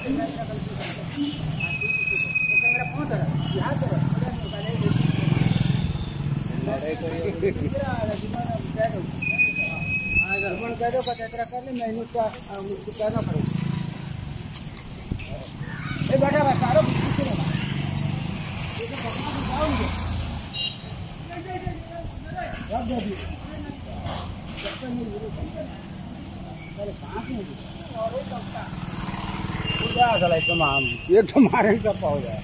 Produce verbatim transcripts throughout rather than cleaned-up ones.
कह दो पचहत्तर कर ले मैं उसका मुझको कहना पड़ेगा। ए बेटा बस सारो रख दे दी अरे पांच में और एक कपड़ा पूरा साला इसको मार एक तो मारे सब हो जाए।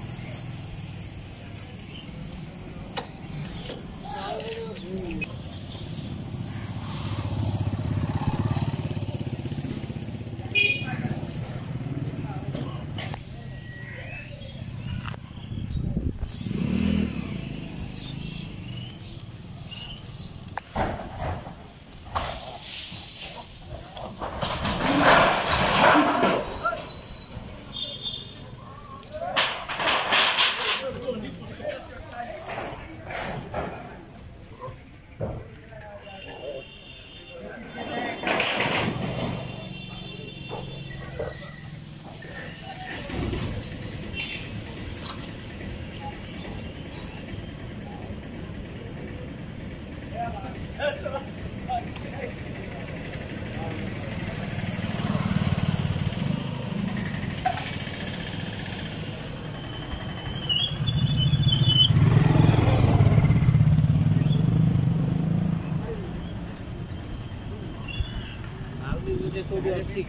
तो भी अच्छी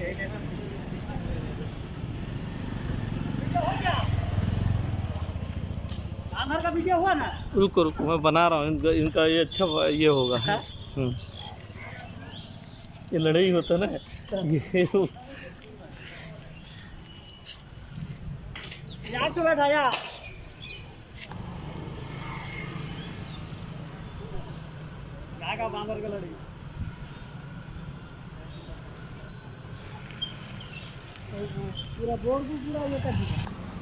आधार का वीडियो हुआ ना। रुको रुको मैं बना रहा हूँ इनका इनका ये अच्छा ये होगा। हम्म ये लड़ाई होता ना ये तो यार तो बैठा यार गाय का बांदर का लड़ाई पूरा बोर्ड भी पूरा ये कर दिया।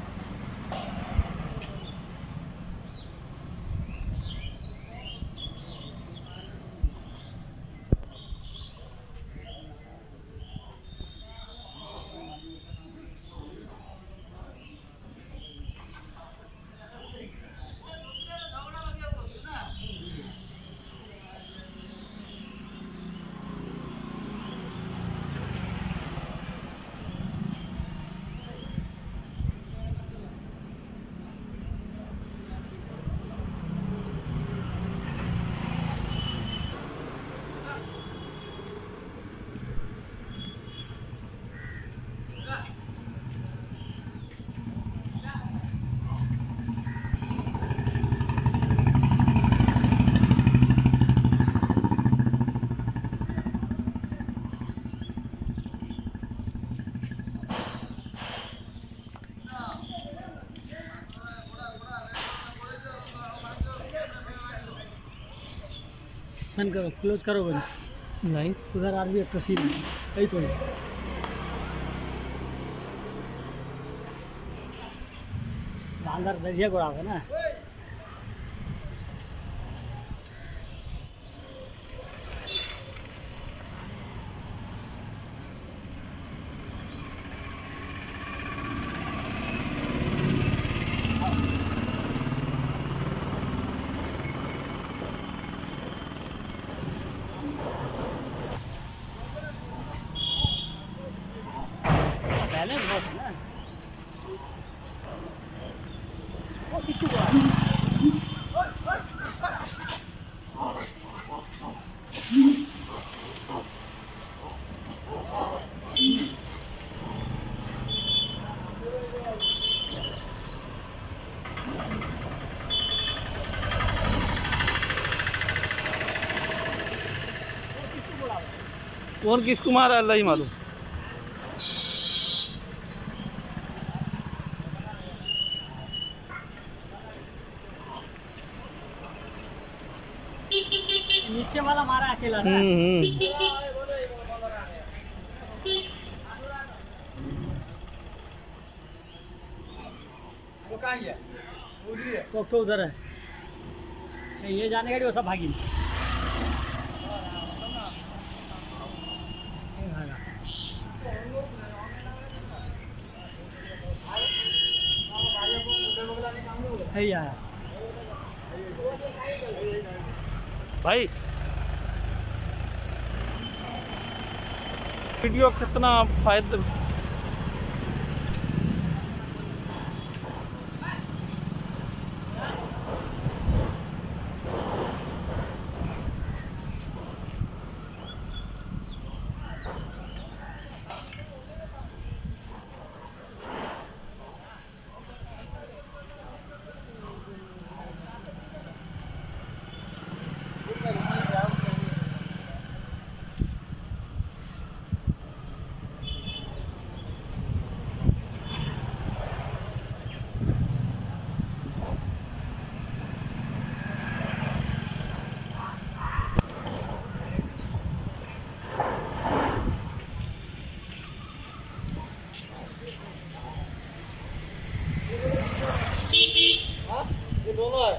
बंद करो क्लोज करो बंद नहीं उधर आ रही है तस्वीर यही तो अंदर दरिया गोड़ा है ना। कौन किसको मारा अल्लाह ही मालूम। नीचे वाला मारा अकेला ना। वो कहाँ है? उधर है। तो तो उधर है। ये जाने गाड़ी वो सब भागी। है यार भाई वीडियो कितना फायदा ये दोनों है।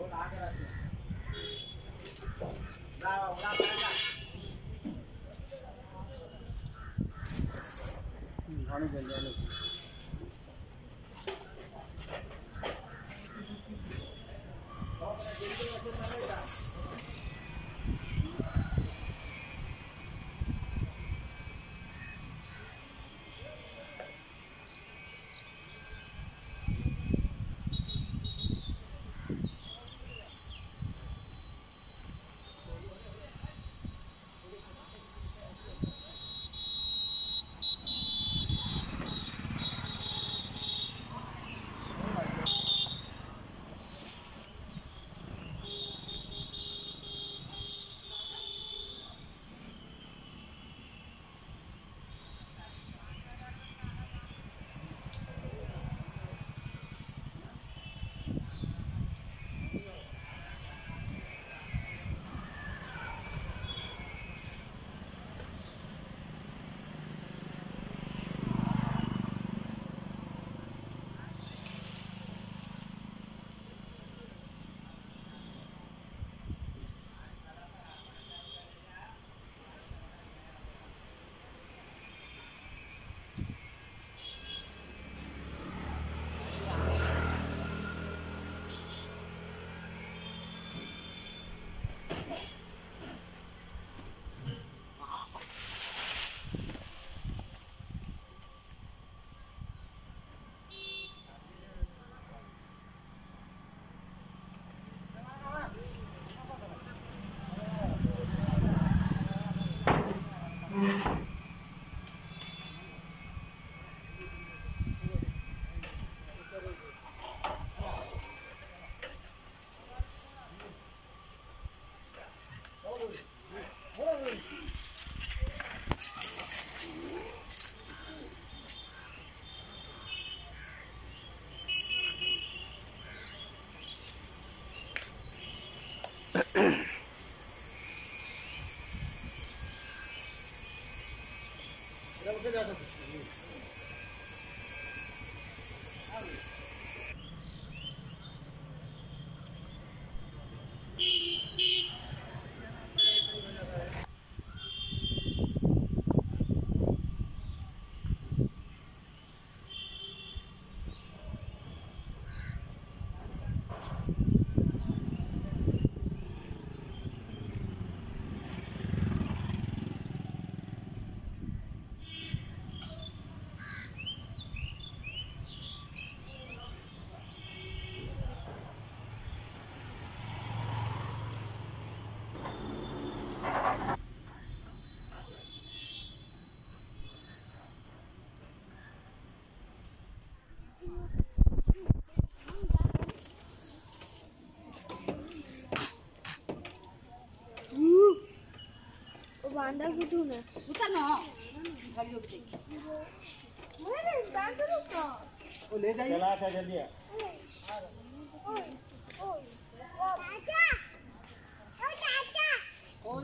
बांधा कुठून आहे उतर ना गाड़ी रोक दे अरे बांधा रुको वो ले जाइए चला था जल्दी आ ओए ओए चाचा ओ चाचा ओ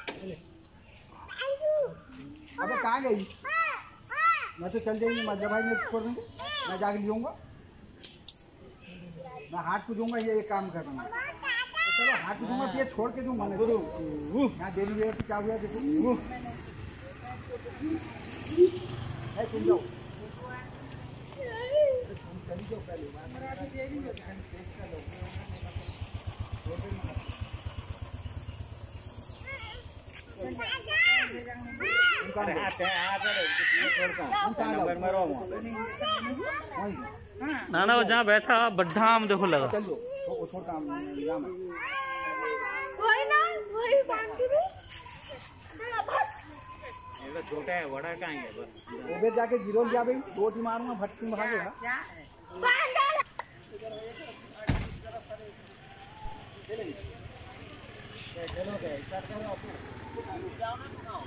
आलू अबे कहाँ गई मैं तो चल जाएंगे मैं जब आएंगे छोड़ देंगे मैं जाके ले आऊंगा मैं हाथ को दूंगा ये एक काम कर रहा हूँ तो चलो हाथ को दूंगा ये छोड़ के दूंगा मैं यहाँ देरी हुई तो क्या हुआ देखो है तुम जाओ चली जाओ पहले ना ना वो जहाँ बैठा बड्ढा आम देखो लगा चलो वो छोड़ काम वही ना वही बांध दो ये छोटा है बड़ा कहाँ है बस वो बे जाके गिरो लिया भाई दो टी मारूंगा भटकी में भागेगा बांध डाल चलो गए स्टार्ट करो आप जाओ ना सुनाओ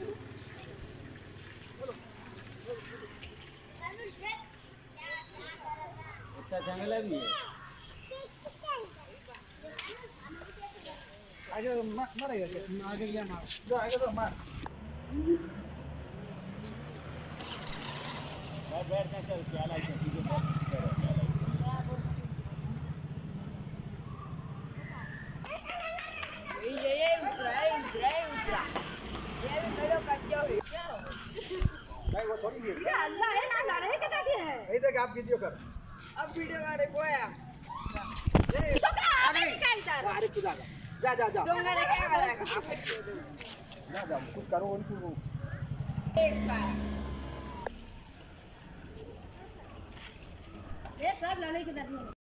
अच्छा जंगल है भी है आगे मारेगा क्या आगे गया मार जो आगे तो मार बैठ बैठ के चल क्या लाइक है ठीक है भाई वो थोड़ी है ये अल्लाह है ना लड़े के क्या है यही देख आप वीडियो कर अब वीडियो का रे कोया छोकरा आगे निकल जा अरे खुदा का जा जा जा दूंगा रे क्या करेगा जा जा कुछ करो उनको एक बार ये सब लड़े के दर्द